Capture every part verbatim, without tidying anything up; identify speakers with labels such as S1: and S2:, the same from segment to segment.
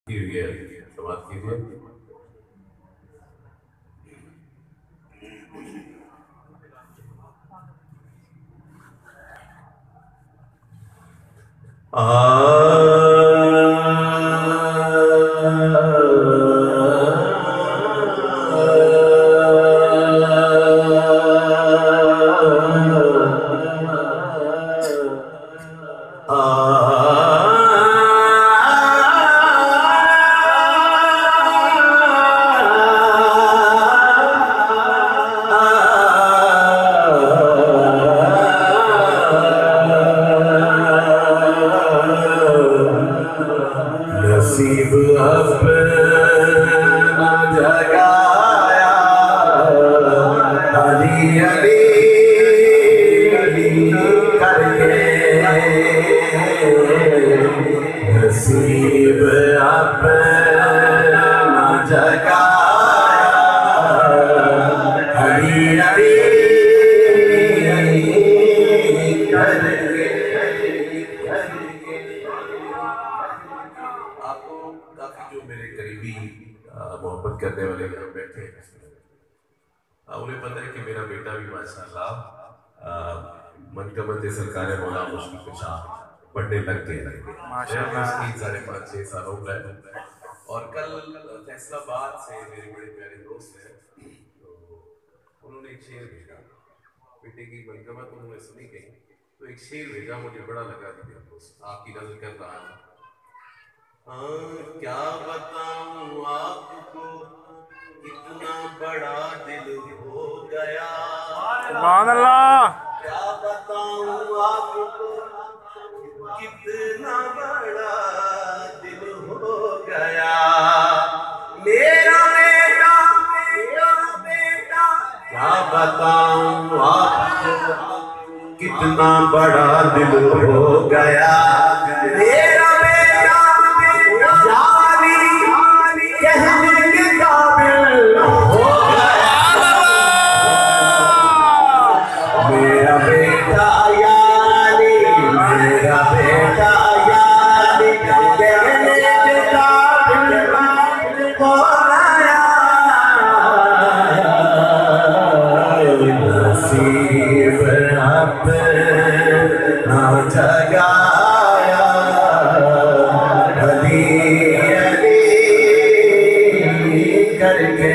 S1: समाप्त कीजिए। नसीब अपना जगाया अली अली करके, नसीब अपना जगाया अली अली करके। आपको काफी जो मेरे करीबी मोहब्बत करने वाले यहाँ बैठे हैं, उन्हें पता है कि मेरा बेटा भी माशाल्लाह मनकबत सरकार मौला मुश्किल कुशा पढ़ने लग गया माशाल्लाह। साढ़े पाँच छः साल हो गए और कल फैसलाबाद से मेरे बड़े प्यारे दोस्त हैं, तो उन्होंने एक शेर भेजा, बेटे की मनकबत उन्होंने सुनी गई तो एक शेर भेजा, मुझे बड़ा लगा कि आपकी नजर कर रहा है। हाँ, क्या बताऊं आपको कितना बड़ा दिल हो गया, सुभान अल्लाह। क्या बताऊं आपको कितना बड़ा दिल हो गया, मेरा बेटा मेरा बेटा। क्या बताऊं आपको कितना बड़ा दिल हो गया, मेरा बेटा यानी कहने के काबिल हो गया, मेरा बेटा यानी मेरा बेटा यानी कहने के काबिल हो गया। नसीब अपना जगाया अली अली करके,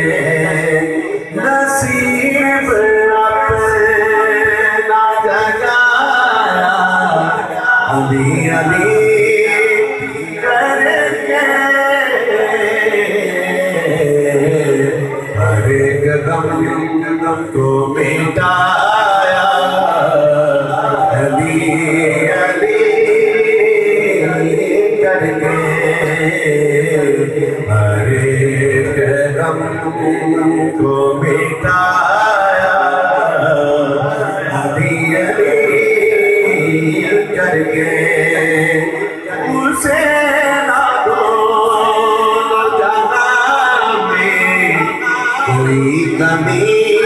S1: नसीब अपना जगाया अली अली करके। हर एक गम गम को मिटाया अली अली करके, हर एक गम को मिटाया अली अली करके। उसे ना दो जहां में कोई कमी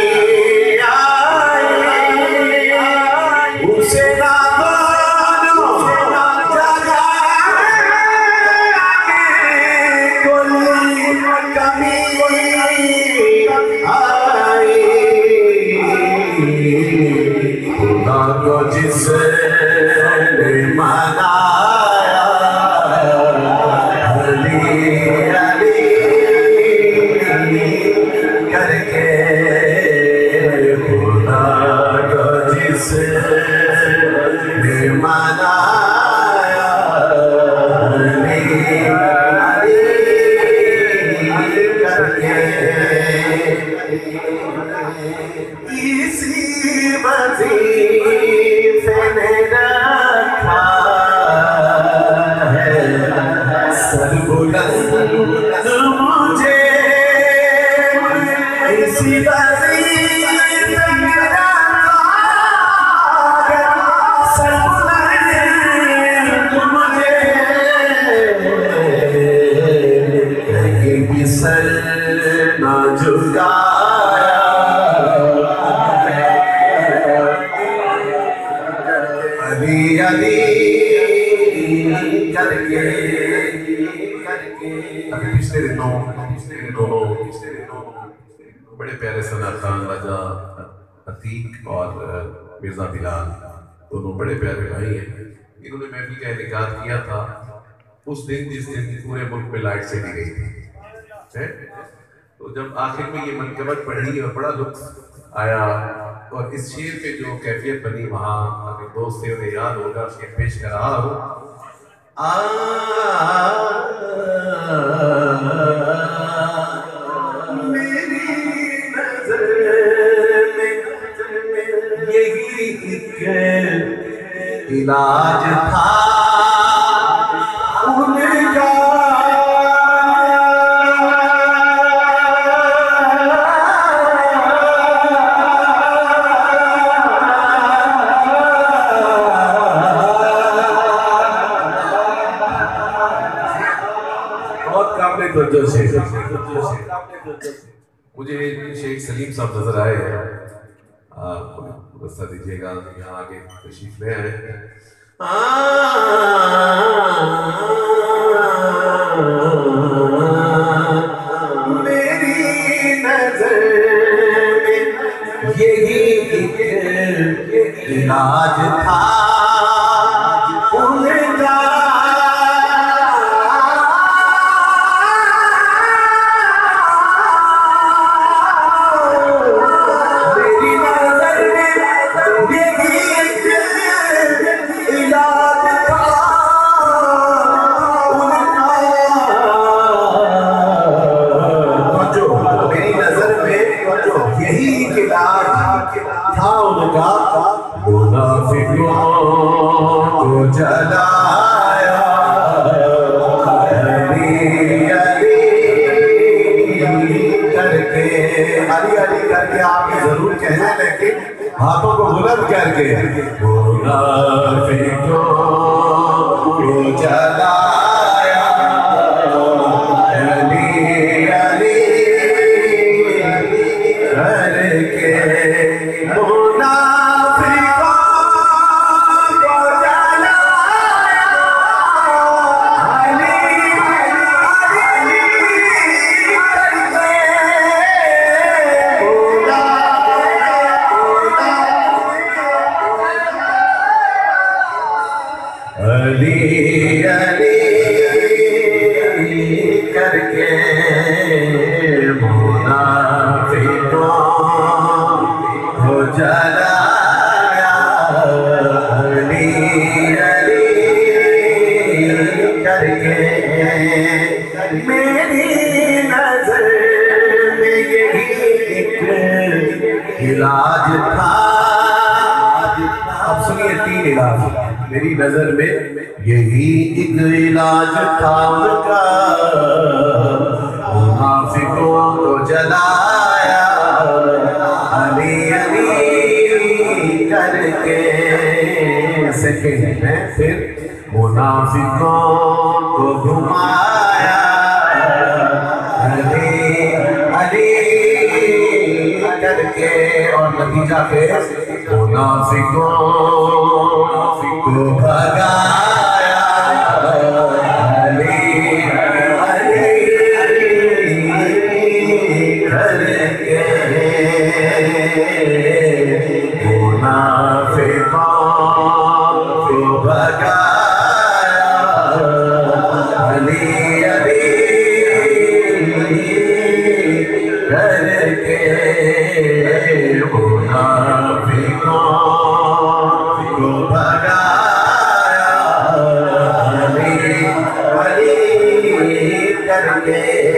S1: आए, उसे ना खुदा को जिसने मनाया अली अली करके, खुदा को जिसने मनाया अली अली करके। इसी वजीफे में रखा है सरबुलंद मुझे, इसी वजीफे में रखा है सरबुलंद मुझे, कहीं भी सर ना झुकाया अली अली करके। अभी पिछले दिनों पिछले दिनों पिछले दिनों बड़े प्यारे सना खान, राजा अतीक और मिर्जा बिलाल दोनों बड़े प्यारे भाई हैं। इन्होंने महफिल का इनेकाद किया था उस दिन जिस दिन पूरे मुल्क में लाइट चली गई थी। तो जब आखिर में ये मनकबत पढ़ी और बड़ा लुत्फ आया और इस शेर पे जो कैफियत बनी वहाँ अगर दोस्त थे उन्हें याद होगा, उसके पेश कर रहा हूँ। आ मेरी नजर में यही एक इलाज था उनका, मुझे शेख सलीम साहब नजर आए हैं, रास्ता दीजिएगा, यहाँ आगे तशरीफ ले आए। मेरी नजर में यही इलाज था उनका, को जलाया अली अली करके, अली अली करके आप जरूर कहने, लेकिन हाथों को बुलंद करके मुनाफिकों को जलाया अली अली करके, अली अली करके मुनाफिकों को जलाया अली अली करके, मेरी नजर में यही एक इलाज था। अब सुनिए तीन इलाज मेरी नजर में यही एक इलाज था उनका, मुनाफिकों को जलाया अली अली करके। सेकेंड है फिर मुनाफिकों को घुमाया अली अली करके, और नतीजा फिर मुनाफिकों को भगाया अली अली करके, मुनाफिकों को भगाया अली अली करके, मुनाफिकों को भगाया अली अली करके।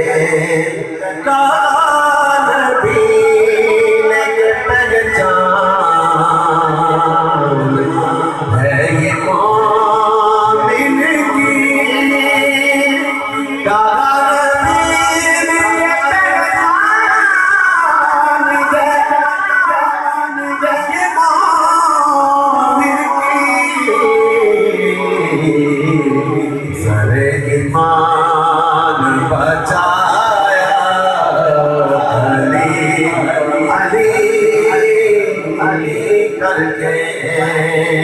S1: कान भी नहीं पहचान है ये मोमिन की, कान भी नहीं पहचान है ये मोमिन की, सरे ईमान बचाया अली अली अली करके।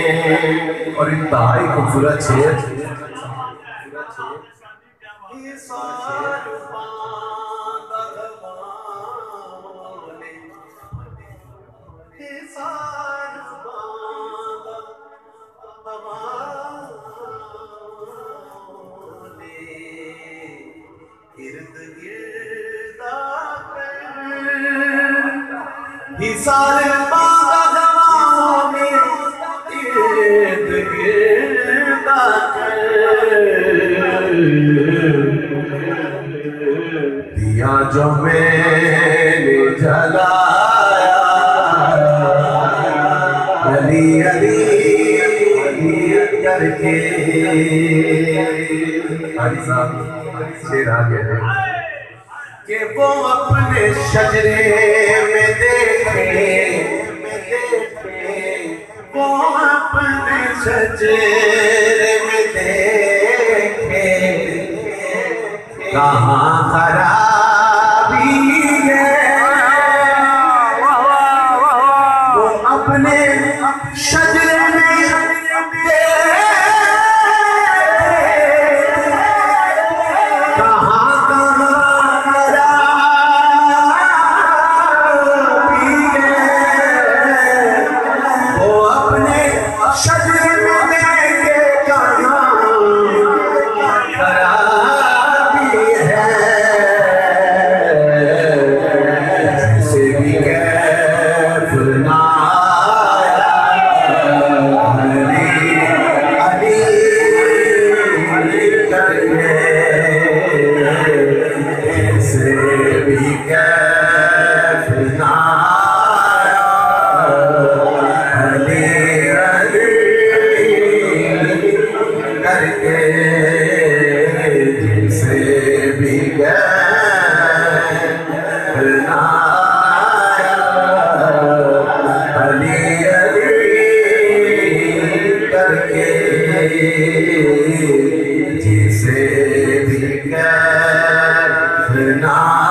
S1: और इंतहाई खूबसूरत शेर, सारे बांधा दवाओं में इर्द गिर्द दिया जो मैंने जलाया अली अली करके भाई साहब शेर आ गया कि वो अपने शजरे में देखे में देखे वो अपने शजरे में देखे कहाँ खराबी है वो अपने शजरे में जिसे भी कहना